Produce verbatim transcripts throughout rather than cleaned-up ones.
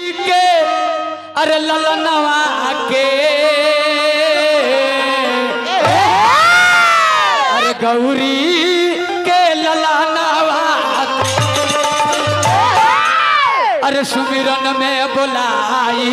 के अरे ललनवा के अरे गौरी के ललनवा अरे सुमिरन में बुलाई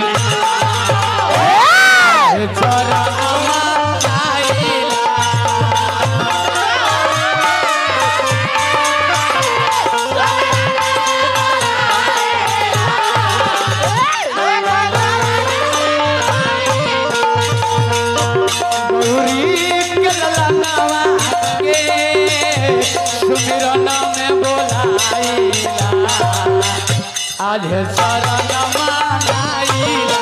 आज सारा नमानाईला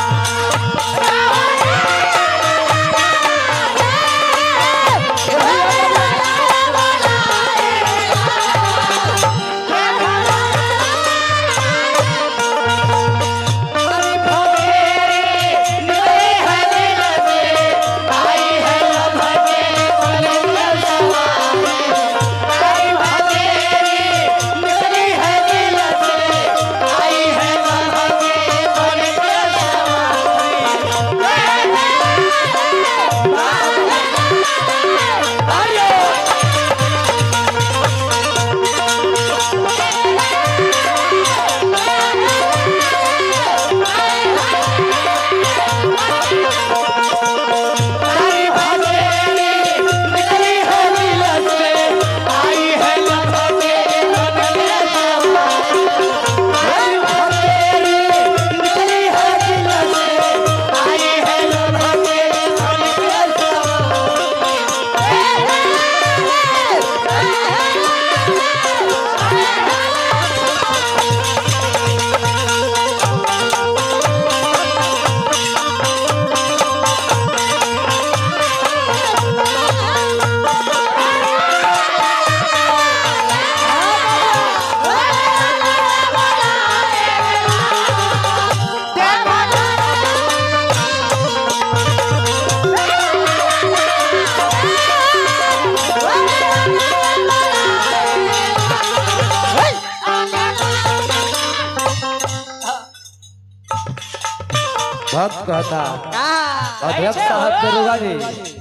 भक्त कहता अध्यक्ष साहब दरोगा जी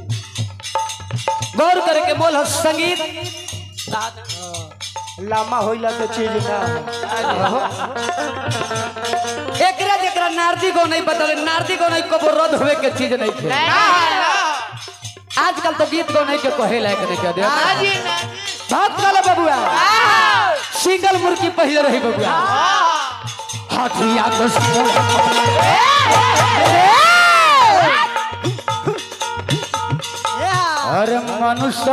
गौर करके बोल संगीत लामा होइला तो चीज ना एकरा जेकरा नारदी को नहीं बदले नारदी को नहीं कबो रद्द होवे के चीज नहीं थे आजकल तो गीत को नहीं के कहे लायक नहीं कह दे भक्त कहला बबुआ सिंगल मुर्गी पहले रही बबुआ हाथिया तो अरे मनुष्य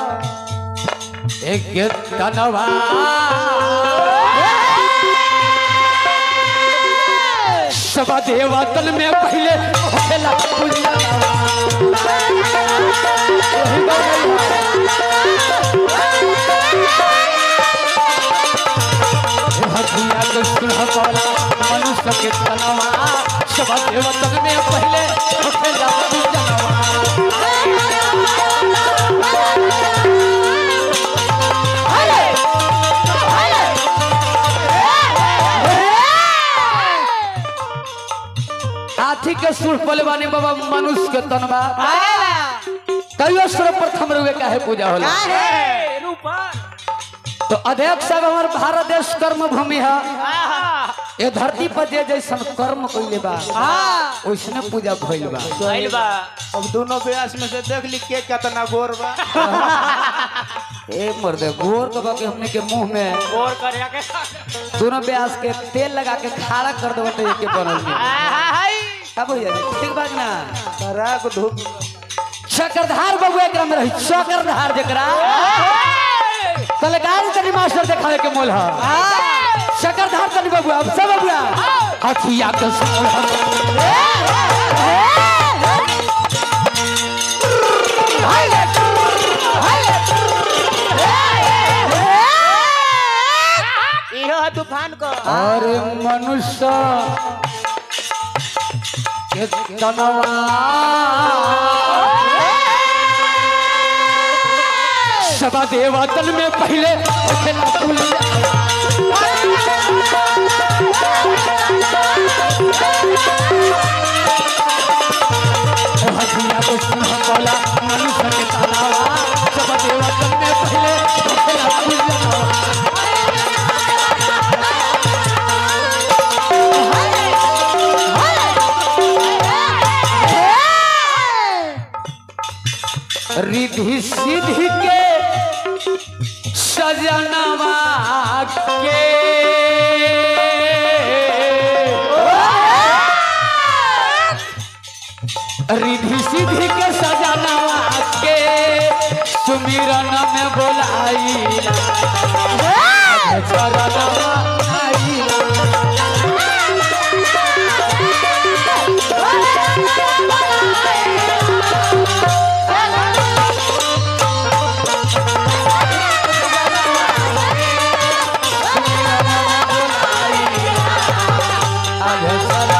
एक तनवा सब देवतन में पहले होखेला पूजा हथिया तो सुनहवाला मनुष्य के तनवा सब देवतन में पहले होखेला पूजा हाथी के सुर पलवानी बाबा मनुष्य के तनवा कहियो सर्वप्रथम रुए काहे पूजा होला तो अध्यक्ष साहब हमार भारत देश कर्म भूमि है ये धरती पर जे जैसन कर्म कइले बा ओइसने पूजा भइल बा भइल बा अब दोनों व्यास में से देख ली के कितना गोर बा ए मर्दे गोर कबा के हमने के मुंह में गोर करे के दोनों व्यास के तेल लगा के खाड़ा कर देबो तो एके बनल में का भइया ठीक बात ना करा को धूप चक्रधार बबुआ एकरा में रही चक्रधार जेकरा कलाकार तनी मास्टर देखावे के मोल है चक्रधार तनी बबुआ अब सब बबुआ हथिया के तूफान को अरे मनुष्य के तनवा सदा देवतन में पहले रिधि सिद्धि के सजनवा के रिधि सिद्धि के सजनवा के सुमिरन में बोलाई चरणवा आई आगे चला